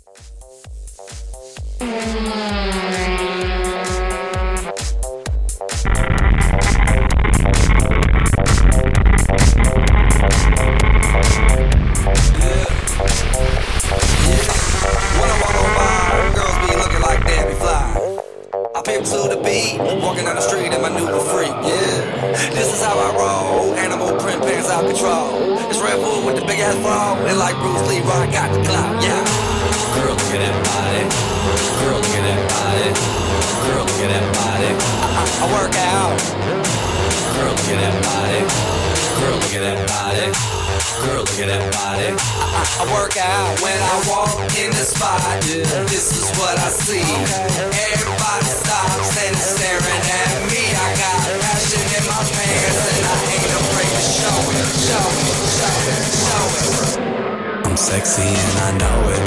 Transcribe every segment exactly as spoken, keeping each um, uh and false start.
To the beat, walking down the street in my new freak, yeah. This is how I roll, animal print pants out control. It's Red Bull with the big ass bra, and like Bruce Lee, I got the clout, yeah. Girl, look at that body. Girl, look at that body. Girl, look at that body. I, I, I work out. Girl, look at that body. Girl, look at that body. Girl, look at that body. I, I, I work out when I walk in the spot. Yeah. This is what I see. Everybody stops and is staring at me. I got passion in my pants and I ain't afraid to show it, show it, show it, show it. I'm sexy and I know it.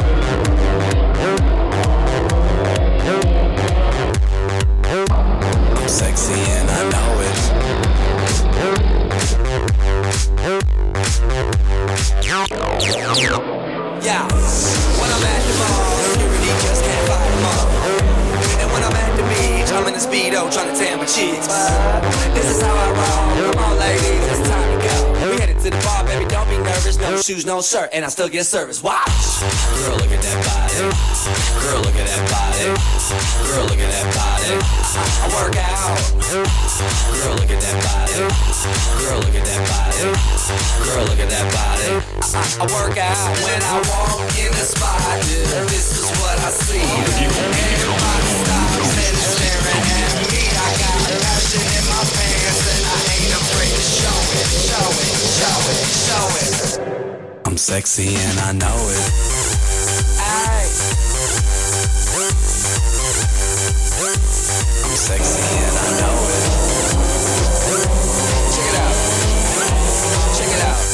I'm sexy and I know it. Yeah, when I'm at the mall, security just can't fight them all. And when I'm at the beach, I'm in a Speedo trying to tan my cheeks. This is how I roll. Come on, ladies, it's time to go. We headed to the bar, baby, don't be nervous. No shoes, no shirt, and I still get service. Watch. Girl, look at that body. Girl, look at that body. Girl, look at that body. I, I work out. Girl, look at that body. Girl, look at that body. Girl, look at that body. I, I work out when I walk in the spot. Yeah, this is what I see. Everybody stops and is staring at me. I got passion in my pants and I ain't afraid to show it, show it, show it, show it. I'm sexy and I know it. Aye. I'm sexy and I know it. Check it out. Check it out.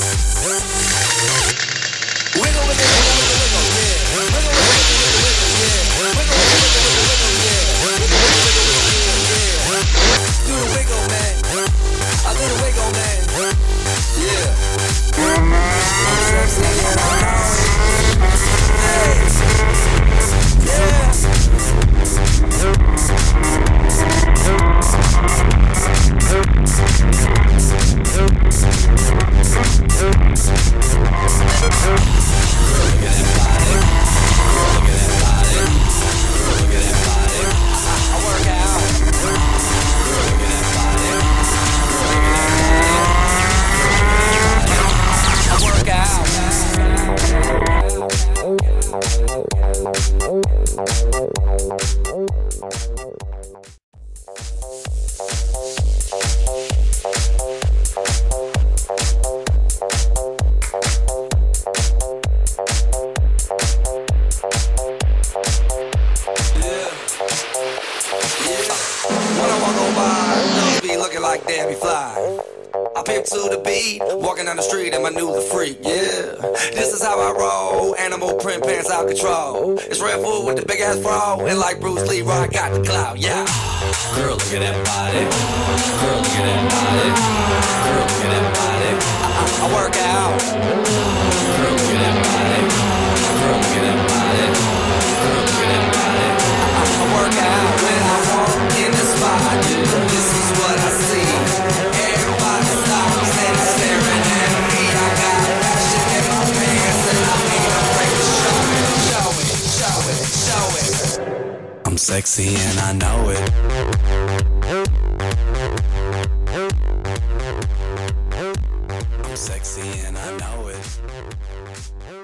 Wiggle, wiggle, wiggle, wiggle, wiggle, yeah. Wiggle, wiggle, wiggle, wiggle, yeah. Wiggle, wiggle, wiggle, wiggle, yeah. Wiggle, wiggle, wiggle, wiggle, yeah. Do the wiggle, man. I do the wiggle, man. Yeah. I'm sexy and I know it. Hey. Yeah. Like Debbie Fly. I pimp to the beat, walking down the street in my new the freak, yeah. This is how I roll, animal print pants out control. It's Red Bull with the big ass bra, and like Bruce Lee, I got the clout, yeah. Girl, look at that body. Girl, look at that body. Girl, look at that body. I, I, I work out. Girl, look at that body. Girl, look at that body. Girl, look at that body. I, I, I work out when I walk in the spot, yeah. This is what I see. Everybody stops and is staring at me. I got passion in my pants and I ain't afraid to show it, show it, show it, show it. I'm sexy and I know it. I'm sexy and I know it.